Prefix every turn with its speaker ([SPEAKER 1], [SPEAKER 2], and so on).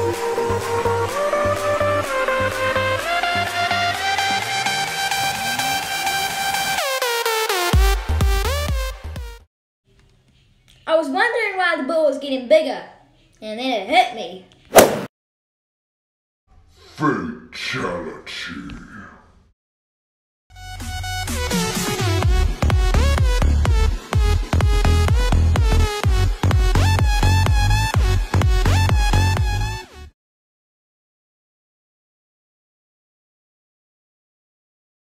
[SPEAKER 1] I was wondering why the bull was getting bigger, and then it hit me.
[SPEAKER 2] Fatality.